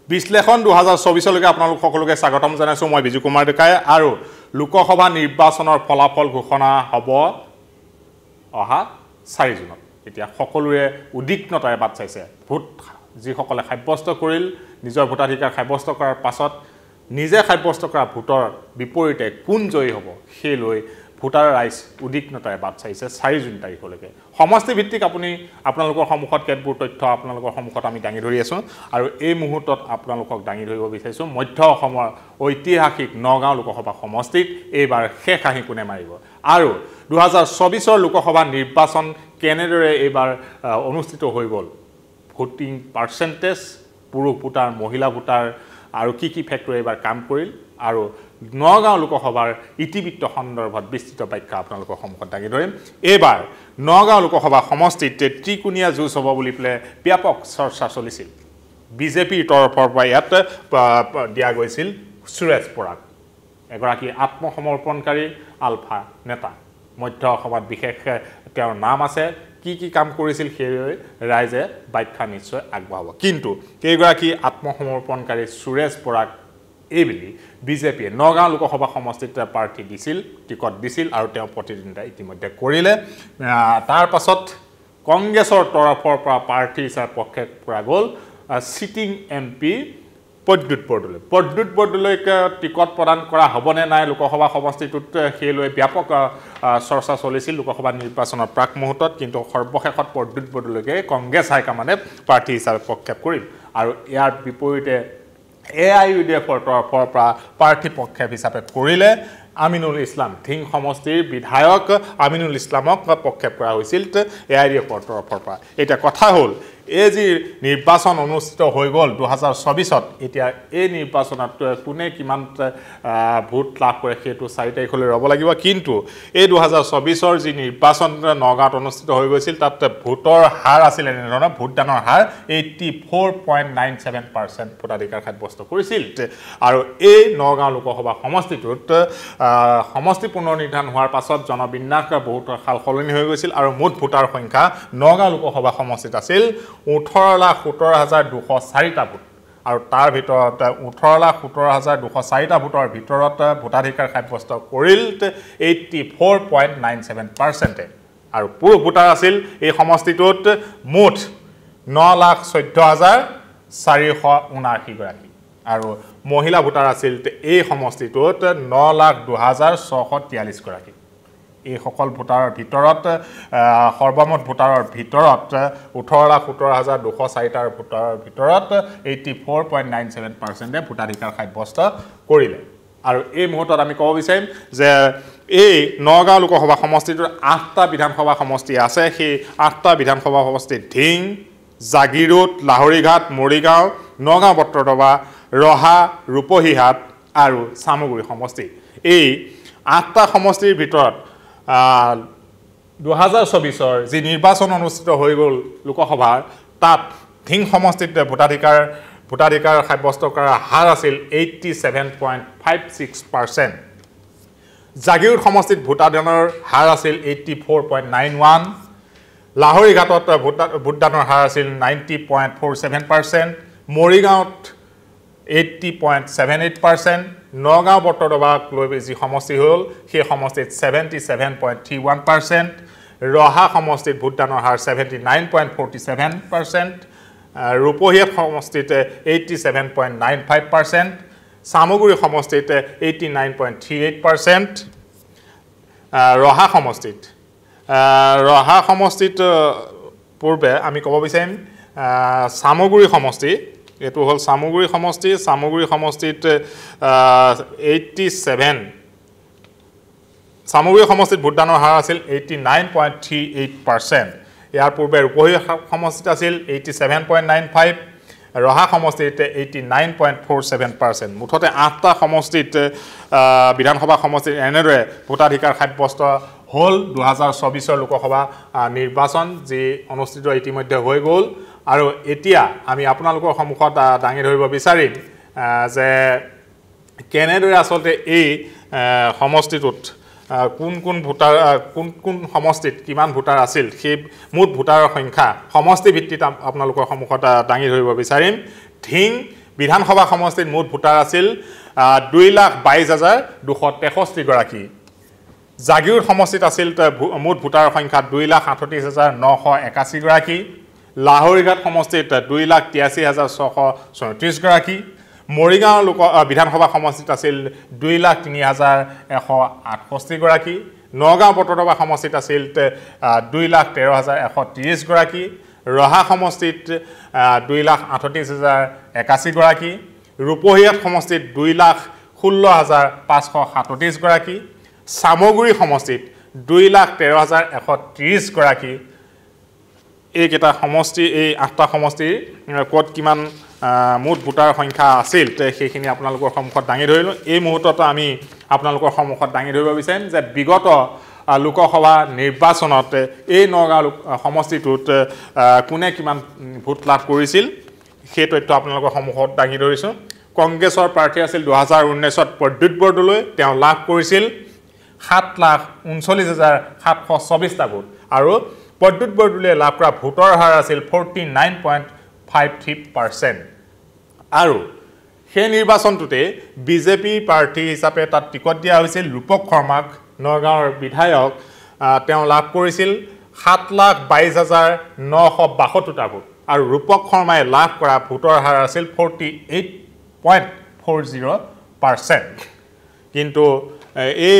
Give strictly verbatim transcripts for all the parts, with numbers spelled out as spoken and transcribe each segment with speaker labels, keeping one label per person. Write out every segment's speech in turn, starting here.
Speaker 1: বিশ্লেষণ দুহাজাৰ চৌবিশ লৈকে আপোনালোক সকলোকে স্বাগতম জনাইছো মই বিজু কুমাৰ ডেকাই আৰু লোকসভা নিৰ্বাচনৰ ফলাফল ঘোষণা হ'ব অহা চাৰি জুনত এতিয়া সকলোৰে উদ্বিগ্নতাৰে বাট চাইছে ভোট যি সকলে সাব্যস্ত কৰিল নিজৰ ভোটাধিকাৰ সাব্যস্ত কৰাৰ পাছত নিজে সাব্যস্ত কৰা ভোটৰ বিপৰীতে কোন জয়ী হ'ব সেই লৈ ভোটাৰ ৰাইজ উদ্বিগ্নতাৰে বাট চাইছে চাৰি জুন তাৰিখলৈকে সমষ্টি ভিত্তিক আপুনি আপোনালোকৰ সন্মুখত কেতবোৰ তথ্য আপোনালোকৰ সন্মুখত আমি দাঙি ধৰি আছো আৰু এই মুহূৰ্তত আপোনালোকক দাঙি ধৰিব বিচাৰিছো মধ্য অসমৰ ঐতিহাসিক নগাঁও লোকসভা সমষ্টিত এইবাৰ শেষ হাঁহি কোনে মাৰিব আৰু দুহাজাৰ চৌবিশ ৰ লোকসভা নিৰ্বাচন কেনেদৰে এইবাৰ অনুষ্ঠিত হৈ গ'ল ভোটিং পাৰ্চেন্টেজ পুৰুষ ভোটাৰ মহিলা ভোটাৰ আৰু কি কি ফেক্টৰ এইবাৰ কাম কৰিল আৰু নগাঁও লোকসভাৰ ইতিবৃত্ত সন্দৰ্ভত বিস্তৃত ব্যাখ্যা আপোনালোকৰ সন্মুখত দাঙি ধৰিম এইবাৰ নগাঁও লোকসভা সমষ্টিত ত্ৰিকোণীয়া যুঁজ হ'ব বুলি পেলাই ব্যাপক চৰ্চা চলিছিল বিজেপিৰ তৰফৰ পৰা ইয়াত দিয়া গৈছিল সুৰেশ পৰাগ এগৰাকী আত্মসমৰ্পণকাৰী আলফা নেতা মধ্য অসমত বিশেষ তেওঁৰ নাম আছে কি কি কাম কৰিছিল সেই ৰাইজে ব্যাখ্যা নিশ্চয় আগবঢ়াব কিন্তু এইগৰাকী আত্মসমৰ্পণকাৰী সুৰেশ পৰাগ এইবুলি বিজেপিয়ে নগাঁও লোকসভা সমষ্টিত প্ৰাৰ্থী দিছিল টিকট দিছিল আৰু তেওঁ প্ৰতিদ্বন্দ্বিতা ইতিমধ্যে কৰিলে তাৰ পাছত কংগ্ৰেছৰ তৰফৰ পৰা প্ৰাৰ্থী হিচাপে পক্ষে পৰা গ'ল সিটিং এমপি পদ্যুৎ বৰদলৈ পদ্যুৎ বৰদলৈক টিকট প্ৰদান কৰা হ'বনে নাই লোকসভা সমষ্টিটোত সেই লৈ ব্যাপক চৰ্চা চলিছিল লোকসভা নিৰ্বাচনৰ প্ৰাক মুহূৰ্তত কিন্তু সৰ্বশেষত পদ্যুৎ বৰদলৈকে কংগ্ৰেছ হাইকমাণ্ডে প্ৰাৰ্থী হিচাপে প্ৰক্ষেপ কৰিল আৰু ইয়াৰ বিপৰীতে এ আই ইউ ডি এফৰ তৰফৰ পৰা প্ৰাৰ্থী প্ৰক্ষেপ হিচাপে কৰিলে আমিনুল ইছলাম ধিং সমষ্টিৰ বিধায়ক আমিনুল ইছলামক প্ৰক্ষেপ কৰা হৈছিল এ আই ইউ ডি এফৰ তৰফৰ পৰা এটা কথা হ'ল এই যি নিৰ্বাচন অনুষ্ঠিত হৈ গ'ল দুহাজাৰ চৌবিশত এতিয়া এই নিৰ্বাচনত কোনে কিমান ভোট লাভ কৰে সেইটো চাৰি তাৰিখলৈ ৰ'ব লাগিব কিন্তু এই দুহাজাৰ চৌবিশৰ যি নিৰ্বাচন নগাঁৱত অনুষ্ঠিত হৈ গৈছিল তাত ভোটৰ হাৰ আছিল এনেধৰণৰ ভোটদানৰ হাৰ eighty four point nine seven percent ভোটাধিকাৰ সাব্যস্ত কৰিছিল আৰু এই নগাঁও লোকসভা সমষ্টিটোত সমষ্টি পুনৰ নিৰ্ধাৰণ হোৱাৰ পাছত জনবিন্যাস বহুত সাল সলনি হৈ গৈছিল আৰু মুঠ ভোটাৰ সংখ্যা নগাঁও লোকসভা সমষ্টিত আছিল ওঠৰ লাখ সত্তৰ হাজাৰ দুশ চাৰিটা ভোট আৰু তাৰ ভিতৰত ওঠৰ লাখ সত্তৰ হাজাৰ দুশ চাৰিটা ভোটৰ ভিতৰত ভোটাধিকাৰ সাব্যস্ত কৰিল eighty four point nine seven পাৰ্চেণ্টে আৰু পুৰুষ ভোটাৰ আছিল এই সমষ্টিটোত মুঠ ন লাখ চৈধ্য হাজাৰ চাৰিশ ঊনাশী গৰাকী আৰু মহিলা ভোটাৰ আছিল এই সমষ্টিটোত ন লাখ দুহাজাৰ ছশ তিয়াল্লিছ গৰাকী এই সকল ভোটাৰৰ ভিতৰত সৰ্বমুঠ ভোটাৰৰ ভিতৰত ওঠৰ লাখ সত্তৰ হাজাৰ দুশ চাৰিটাৰ ভোটাৰৰ ভিতৰত eighty four point nine seven পাৰ্চেণ্টে ভোটাধিকাৰ সাব্যস্ত কৰিলে আৰু এই মুহূৰ্তত আমি ক'ব বিচাৰিম যে এই নগাঁও লোকসভা সমষ্টিটোৰ আঠটা বিধানসভা সমষ্টি আছে সেই আঠটা বিধানসভা সমষ্টি ধিং জাগিৰোড লাহৰীঘাট মৰিগাঁও নগাঁও বট্ৰদবা ৰহা ৰূপহীহাট আৰু চামগুৰি সমষ্টি এই আঠটা সমষ্টিৰ ভিতৰত দুহাজাৰ চৌবিশৰ যি নিৰ্বাচন অনুষ্ঠিত হৈ গ'ল লোকসভাৰ তাত ধিং সমষ্টিত ভোটাধিকাৰ ভোটাধিকাৰ সাব্যস্ত কৰাৰ হাৰ আছিল eighty seven point five six percent Jagiroad সমষ্টিত ভোটাদানৰ হাৰ আছিল eighty four point nine one লাহৰীঘাটত ভোটদানৰ হাৰ আছিল ninety point four seven percent মৰিগাঁৱত eighty point seven eight percent Nagaon বট্ৰদবাক লৈ যি সমষ্টি হ'ল সেই সমষ্টিত seventy seven point three one percent Raha সমষ্টিত ভোটদানৰ হাৰ seventy nine point forty seven percent Rupahihat সমষ্টিত eighty seven point nine five percent Samaguri সমষ্টিত eighty nine point three eight percent Raha সমষ্টিত ৰহা সমষ্টিত পূৰ্বে আমি ক'ব বিচাৰিম চামগুৰি সমষ্টি এটো হল সামগ্ৰী সমষ্টি সামগ্ৰী সমষ্টিত এইট্টি ছেভেন সামগ্ৰী সমষ্টিত ভোটদানৰ হাৰ আছিল eighty nine point three eight percent ইয়াৰ পূৰ্বে ৰূপহীহাট সমষ্টিত আছিল eighty seven point nine five Raha সমষ্টিত eighty nine point four seven percent মুঠতে আঠটা সমষ্টিত বিধানসভা সমষ্টিত এনেদৰে ভোটাধিকাৰ সাব্যস্ত হ'ল দুহাজাৰ চৌবিশৰ লোকসভা নিৰ্বাচন যি অনুষ্ঠিত ইতিমধ্যে হৈ গ'ল আৰু এতিয়া আমি আপোনালোকৰ সন্মুখত দাঙি ধৰিব বিচাৰিম যে কেনেদৰে আচলতে এই সমষ্টিটোত কোন কোন ভোটাৰ কোন কোন সমষ্টিত কিমান ভোটাৰ আছিল সেই মুঠ ভোটাৰৰ সংখ্যা সমষ্টি ভিত্তিত আপোনালোকৰ সন্মুখত দাঙি ধৰিব বিচাৰিম ধিং বিধানসভা সমষ্টিত মুঠ ভোটাৰ আছিল দুই লাখ বাইছ হাজাৰ দুশ তেষষ্ঠি গৰাকী জাগিৰোড সমষ্টিত আছিল মুঠ ভোটাৰৰ সংখ্যা দুই লাখ আঠত্ৰিছ হাজাৰ নশ একাশী গৰাকী লাহৰীঘাট সমষ্টিত দুই লাখ তিৰাশী হাজাৰ ছশ ছয়ত্ৰিছ গৰাকী মৰিগাঁও লোক বিধানসভা সমষ্টিত আছিল দুই লাখ তিনি হাজাৰ এশ আঠষষ্ঠি গৰাকী নগাঁও বটদ্ৰৱা সমষ্টিত আছিল দুই লাখ তেৰ হাজাৰ এশ ত্ৰিছ গৰাকী ৰহা সমষ্টিত দুই লাখ আঠত্ৰিছ হাজাৰ একাশী গৰাকী ৰূপহীয়াত সমষ্টিত দুই লাখ ষোল্ল হাজাৰ পাঁচশ সাতত্ৰিছ গৰাকী সামগুৰি সমষ্টিত দুই লাখ তেৰ হাজাৰ এশ ত্ৰিছ গৰাকী এইকেইটা সমষ্টি এই আঠটা সমষ্টিৰ ক'ত কিমান মুঠ ভোটাৰ সংখ্যা আছিল সেইখিনি আপোনালোকৰ সন্মুখত দাঙি ধৰিলোঁ এই মুহূৰ্তত আমি আপোনালোকৰ সন্মুখত দাঙি ধৰিব বিচাৰিম যে বিগত লোকসভা নিৰ্বাচনত এই নগাঁও সমষ্টিটোত কোনে কিমান ভোট লাভ কৰিছিল সেই তথ্য আপোনালোকৰ সন্মুখত দাঙি ধৰিছোঁ কংগ্ৰেছৰ প্ৰাৰ্থী আছিল দুহেজাৰ ঊনৈছত প্ৰদ্যুৎ বৰদলৈ তেওঁ লাভ কৰিছিল সাত লাখ ঊনচল্লিছ হাজাৰ সাতশ চৌবিছটা ভোট আৰু প্ৰদ্যুৎ বৰদলৈয়ে লাভ কৰা ভোটৰ হাৰ আছিল forty nine point five three percent আৰু সেই নিৰ্বাচনটোতে বিজেপি প্ৰাৰ্থী হিচাপে তাত টিকট দিয়া হৈছিল ৰূপক শৰ্মাক নগাঁৱৰ বিধায়ক তেওঁ লাভ কৰিছিল সাত লাখ বাইছ হাজাৰ নশ বাসত্তৰটা ভোট আৰু ৰূপক শৰ্মাই লাভ কৰা ভোটৰ হাৰ আছিল forty eight point four zero' percent কিন্তু এই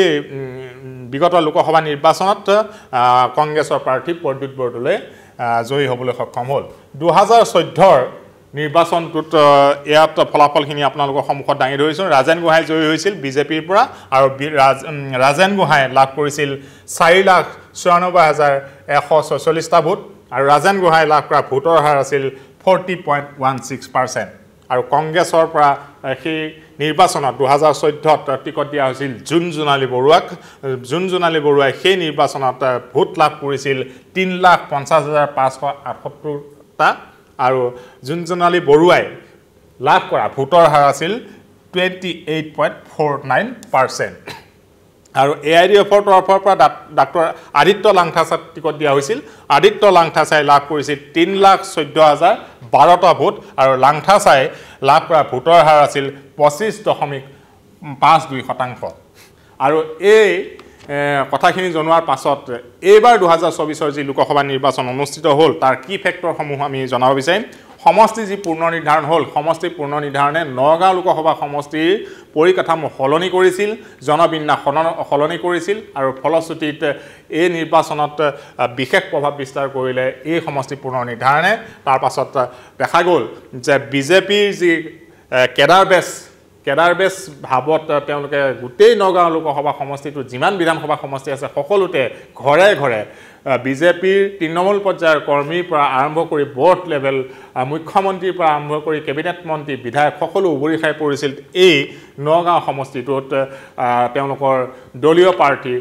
Speaker 1: বিগত লোকসভা নিৰ্বাচনত কংগ্ৰেছৰ প্ৰাৰ্থী প্ৰদ্যুৎ বৰদলৈ জয়ী হ'বলৈ সক্ষম হ'ল দুহেজাৰ চৈধ্যৰ নিৰ্বাচনটোত ইয়াত ফলাফলখিনি আপোনালোকৰ সন্মুখত দাঙি ধৰিছোঁ ৰাজেন গোহাঁই জয়ী হৈছিল বিজেপিৰ পৰা আৰু ৰাজেন গোহাঁই লাভ কৰিছিল চাৰি লাখ ছয়ানব্বৈ হাজাৰ এশ ছয়চল্লিছটা ভোট আৰু ৰাজেন গোহাঁই লাভ কৰা ভোটৰ হাৰ আছিল forty point one six percent আৰু কংগ্ৰেছৰ পৰা সেই নিৰ্বাচনত দুহেজাৰ চৈধ্যত টিকট দিয়া হৈছিল জোন জোনালী বৰুৱাক জোন জোনালী বৰুৱাই সেই নিৰ্বাচনত ভোট লাভ কৰিছিল তিনি লাখ পঞ্চাছ হাজাৰ পাঁচশ আঠসত্তৰটা আৰু জোন জোনালী বৰুৱাই লাভ কৰা ভোটৰ হাৰ আছিল twenty eight point four nine percent আৰু এ আই ডি এফৰ তৰফৰ পৰা ডাক্তৰ আদিত্য লাংথাছাক টিকট দিয়া হৈছিল আদিত্য লাংথাছাই লাভ কৰিছিল তিনি লাখ চৈধ্য হাজাৰ বাৰটা ভোট আৰু লাংথাছাই লাভ কৰা ভোটৰ হাৰ আছিল পঁচিছ দশমিক পাঁচ দুই শতাংশ আৰু এই কথাখিনি জনোৱাৰ পাছত এইবাৰ দুহেজাৰ চৌবিছৰ যি লোকসভা নিৰ্বাচন অনুষ্ঠিত হ'ল তাৰ কি ফেক্টৰসমূহ আমি জনাব বিচাৰিম সমষ্টি যি পূৰ্ণ নিৰ্ধাৰণ হ'ল সমষ্টি পূৰ্ণ নিৰ্ধাৰণে নগাঁও লোকসভা সমষ্টিৰ পৰিকাঠামো সলনি কৰিছিল জনবিন্যাস সলনি কৰিছিল আৰু ফলশ্ৰুতিত এই নিৰ্বাচনত বিশেষ প্ৰভাৱ বিস্তাৰ কৰিলে এই সমষ্টি পূৰ্ণ নিৰ্ধাৰণে তাৰ পাছত দেখা গ'ল যে বিজেপিৰ যি কেডাৰ বেছ কেডাৰ বেছ ভাৱত তেওঁলোকে গোটেই নগাঁও লোকসভা সমষ্টিটোত যিমান বিধানসভা সমষ্টি আছে সকলোতে ঘৰে ঘৰে বিজেপিৰ তৃণমূল পৰ্যায়ৰ কৰ্মীৰ পৰা আৰম্ভ কৰি বৰ্ড লেভেল মুখ্যমন্ত্ৰীৰ পৰা আৰম্ভ কৰি কেবিনেট মন্ত্ৰী বিধায়ক সকলো উবৰি খাই পৰিছিল এই নগাঁও সমষ্টিটোত তেওঁলোকৰ দলীয় প্ৰাৰ্থী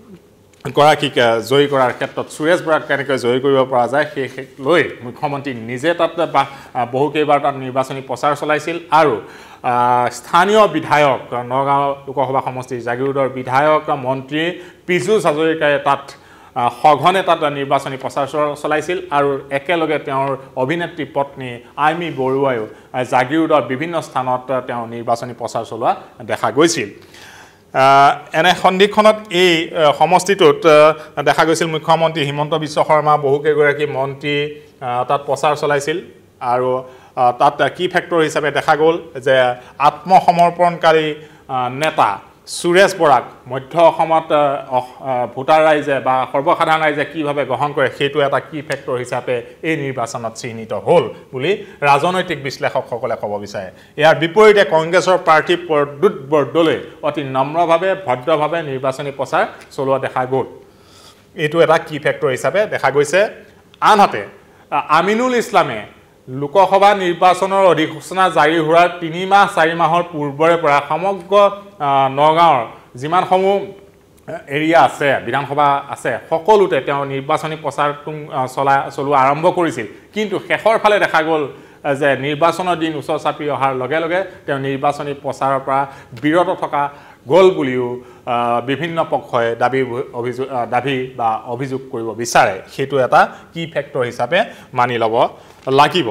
Speaker 1: গৰাকীক জয়ী কৰাৰ ক্ষেত্ৰত সুৰেশ বৰাক কেনেকৈ জয়ী কৰিব পৰা যায় সেই লৈ মুখ্যমন্ত্ৰী নিজে তাত বহু কেইবাৰ তাত নিৰ্বাচনী প্ৰচাৰ চলাইছিল আৰু স্থানীয় বিধায়ক নগাঁও লোকসভা সমষ্টিৰ জাগিৰোডৰ বিধায়ক মন্ত্ৰী পীযুষ হাজৰিকাই তাত সঘনে তাত নিৰ্বাচনী প্ৰচাৰ চলাইছিল আৰু একেলগে তেওঁৰ অভিনেত্ৰী পত্নী আইমী বৰুৱায়ো জাগিৰোডৰ বিভিন্ন স্থানত তেওঁ নিৰ্বাচনী প্ৰচাৰ চলোৱা দেখা গৈছিল এনে সন্ধিখনত এই সমষ্টিটোত দেখা গৈছিল মুখ্যমন্ত্ৰী হিমন্ত বিশ্ব শৰ্মা বহুকেইগৰাকী মন্ত্ৰী তাত প্ৰচাৰ চলাইছিল আৰু তাত কি ফেক্টৰ হিচাপে দেখা গ'ল যে আত্মসমৰ্পণকাৰী নেতা সুৰেশ বৰাক মধ্য অসমত ভোটাৰ ৰাইজে বা সৰ্বসাধাৰণ ৰাইজে কিভাৱে গ্ৰহণ কৰে সেইটো এটা কি ফেক্টৰ হিচাপে এই নিৰ্বাচনত চিহ্নিত হ'ল বুলি ৰাজনৈতিক বিশ্লেষকসকলে ক'ব বিচাৰে ইয়াৰ বিপৰীতে কংগ্ৰেছৰ প্ৰাৰ্থী প্ৰদ্যুৎ বৰদলৈ অতি নম্ৰভাৱে ভদ্ৰভাৱে নিৰ্বাচনী প্ৰচাৰ চলোৱা দেখা গ'ল এইটো এটা কি ফেক্টৰ হিচাপে দেখা গৈছে আনহাতে আমিনুল ইছলামে লোকসভা নিৰ্বাচনৰ অধিসূচনা জাৰি হোৱাৰ তিনি মাহ চাৰি মাহৰ পূৰ্বৰে পৰা সমগ্ৰ নগাঁৱৰ যিমানসমূহ এৰিয়া আছে বিধানসভা আছে সকলোতে তেওঁ নিৰ্বাচনী প্ৰচাৰ চলা চলোৱা আৰম্ভ কৰিছিল কিন্তু শেষৰ ফালে দেখা গ'ল যে নিৰ্বাচনৰ দিন ওচৰ চাপি অহাৰ লগে লগে তেওঁ নিৰ্বাচনী প্ৰচাৰৰ পৰা বিৰত থকা গ'ল বুলিও বিভিন্ন পক্ষই দাবী অভিযোগ দাবী বা অভিযোগ কৰিব বিচাৰে সেইটো এটা কি ফেক্টৰ হিচাপে মানি ল'ব লাগিব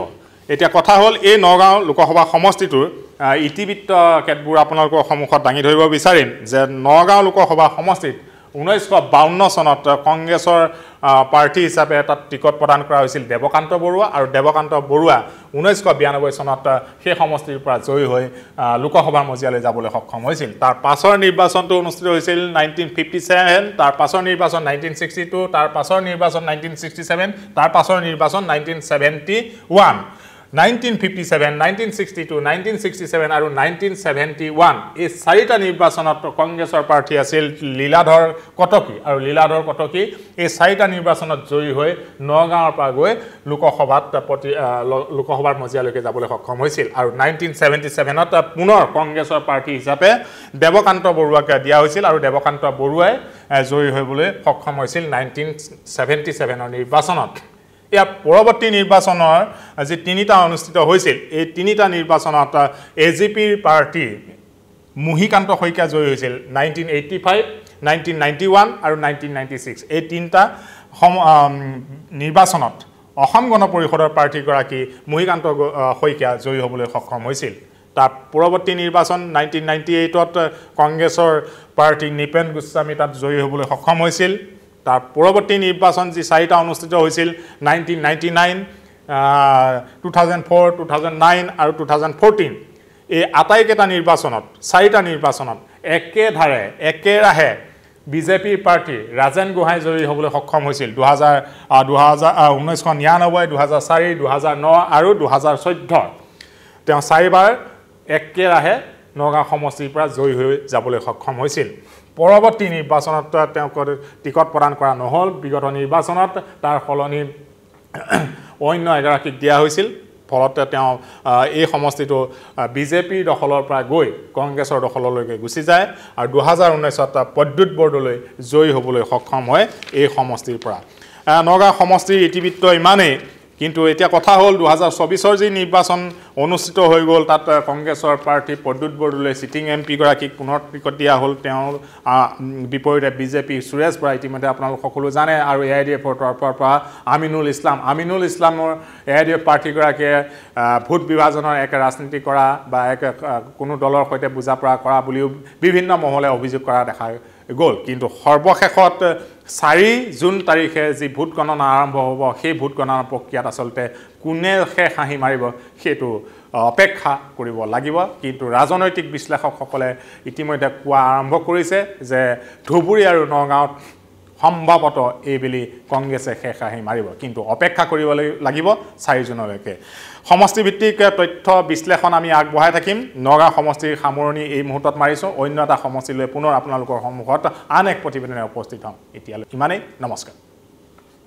Speaker 1: এতিয়া কথা হ'ল এই নগাঁও লোকসভা সমষ্টিটোৰ ইতিবৃত্ত কেতবোৰ আপোনালোকৰ সন্মুখত দাঙি ধৰিব বিচাৰিম যে নগাঁও লোকসভা সমষ্টিত ঊনৈছশ বাৱন্ন চনত কংগ্ৰেছৰ পাৰ্টি হিচাপে এটা টিকট প্ৰদান কৰা হৈছিল দেৱকান্ত বৰুৱা আৰু দেৱকান্ত বৰুৱা ঊনৈছশ বিৰানব্বৈ চনত সেই সমষ্টিৰ পৰা জয়ী হৈ লোকসভাৰ মজিয়ালৈ যাবলৈ সক্ষম হৈছিল তাৰ পাছৰ নিৰ্বাচনটো অনুষ্ঠিত হৈছিল নাইনটিন ফিফটি ছেভেন তাৰ পাছৰ নিৰ্বাচন নাইনটিন ছিক্সটি টু তাৰ পাছৰ নিৰ্বাচন নাইনটিন ছিক্সটি ছেভেন তাৰ পাছৰ নিৰ্বাচন nineteen seventy one nineteen fifty seven nineteen sixty two nineteen sixty seven আৰু নাইনটিন ছেভেণ্টি ওৱান এই চাৰিটা নিৰ্বাচনত কংগ্ৰেছৰ প্ৰাৰ্থী আছিল লীলাধৰ কটকী আৰু লীলাধৰ কটকী এই চাৰিটা নিৰ্বাচনত জয়ী হৈ নগাঁৱৰ পৰা গৈ লোকসভাত প্ৰতি লোকসভাৰ মজিয়ালৈকে যাবলৈ সক্ষম হৈছিল আৰু নাইনটিন ছেভেণ্টি ছেভেনত পুনৰ কংগ্ৰেছৰ প্ৰাৰ্থী হিচাপে দেৱকান্ত বৰুৱাকে দিয়া হৈছিল আৰু দেৱকান্ত বৰুৱাই জয়ী হ'বলৈ সক্ষম হৈছিল নাইনটিন ছেভেণ্টি ছেভেনৰ নিৰ্বাচনত ইয়াৰ পৰৱৰ্তী নিৰ্বাচনৰ যি তিনিটা অনুষ্ঠিত হৈছিল এই তিনিটা নিৰ্বাচনত এ জি পিৰ পাৰ্টি মুহিকান্ত শইকীয়া জয়ী হৈছিল nineteen eighty five nineteen ninety one আৰু নাইনটিন নাইণ্টি ছিক্স এই তিনিটা নিৰ্বাচনত অসম গণ পৰিষদৰ প্ৰাৰ্থীগৰাকী মুহিকান্ত শইকীয়া জয়ী হ'বলৈ সক্ষম হৈছিল তাৰ পৰৱৰ্তী নিৰ্বাচন নাইনটিন নাইণ্টি এইটত কংগ্ৰেছৰ প্ৰাৰ্থী নিপেন গোস্বামী তাত জয়ী হ'বলৈ সক্ষম হৈছিল তাৰ পৰৱৰ্তী নিৰ্বাচন যি চাৰিটা অনুষ্ঠিত হৈছিল nineteen ninety nine two thousand four two thousand nine আৰু টু থাউজেণ্ড ফ'ৰটিন এই আটাইকেইটা নিৰ্বাচনত চাৰিটা নিৰ্বাচনত একেধাৰে একেৰাহে বিজেপিৰ প্ৰাৰ্থী ৰাজেন গোহাঁই জয়ী হ'বলৈ সক্ষম হৈছিল দুহেজাৰ দুহেজাৰ ঊনৈছশ নিৰান্নব্বৈ দুহেজাৰ চাৰি দুহেজাৰ ন আৰু দুহেজাৰ চৈধ্য তেওঁ চাৰিবাৰ একেৰাহে নগাঁও সমষ্টিৰ পৰা জয়ী হৈ যাবলৈ সক্ষম হৈছিল পৰৱৰ্তী নিৰ্বাচনত তেওঁক টিকট প্ৰদান কৰা নহ'ল বিগত নিৰ্বাচনত তাৰ সলনি অন্য এগৰাকীক দিয়া হৈছিল ফলত তেওঁ এই সমষ্টিটো বিজেপিৰ দখলৰ পৰা গৈ কংগ্ৰেছৰ দখললৈকে গুচি যায় আৰু দুহেজাৰ ঊনৈছত প্ৰদ্যুৎ বৰদলৈ জয়ী হ'বলৈ সক্ষম হয় এই সমষ্টিৰ পৰা নগাঁও সমষ্টিৰ ইতিবৃত্ত ইমানেই কিন্তু এতিয়া কথা হ'ল দুহেজাৰ চৌবিছৰ যি নিৰ্বাচন অনুষ্ঠিত হৈ গ'ল তাত কংগ্ৰেছৰ প্ৰাৰ্থী প্ৰদ্যুৎ বৰদলৈ চিটিং এম পিগৰাকীক পুনৰ টিকট দিয়া হ'ল তেওঁৰ বিপৰীতে বিজেপি সুৰেশ বৰা ইতিমধ্যে আপোনালোক সকলো জানে আৰু এ আই ডি এফৰ তৰফৰ পৰা আমিনুল ইছলাম আমিনুল ইছলামৰ এ আই ডি এফ প্ৰাৰ্থীগৰাকীয়ে ভোট বিভাজনৰ এক ৰাজনীতি কৰা বা এক কোনো দলৰ সৈতে বুজা পৰা কৰা বুলিও বিভিন্ন মহলে অভিযোগ কৰা দেখা গ'ল কিন্তু সৰ্বশেষত চাৰি জুন তাৰিখে যি ভোট গণনা আৰম্ভ হ'ব সেই ভোট গণনাৰ প্ৰক্ৰিয়াত আচলতে কোনে শেষ হাঁহি মাৰিব সেইটো অপেক্ষা কৰিব লাগিব কিন্তু ৰাজনৈতিক বিশ্লেষকসকলে ইতিমধ্যে কোৱা আৰম্ভ কৰিছে যে ধুবুৰী আৰু নগাঁৱত সম্ভৱত এইবেলি কংগ্ৰেছে শেষ হাঁহি মাৰিব কিন্তু অপেক্ষা কৰিব লাগিব চাৰি জুনলৈকে সমষ্টিভিত্তিক তথ্য বিশ্লেষণ আমি আগবঢ়াই থাকিম নগাঁও সমষ্টিৰ সামৰণি এই মুহূৰ্তত মাৰিছোঁ অন্য এটা সমষ্টিলৈ পুনৰ আপোনালোকৰ সন্মুখত আন এক প্ৰতিবেদনেৰে উপস্থিত হ'ম এতিয়ালৈ ইমানেই নমস্কাৰ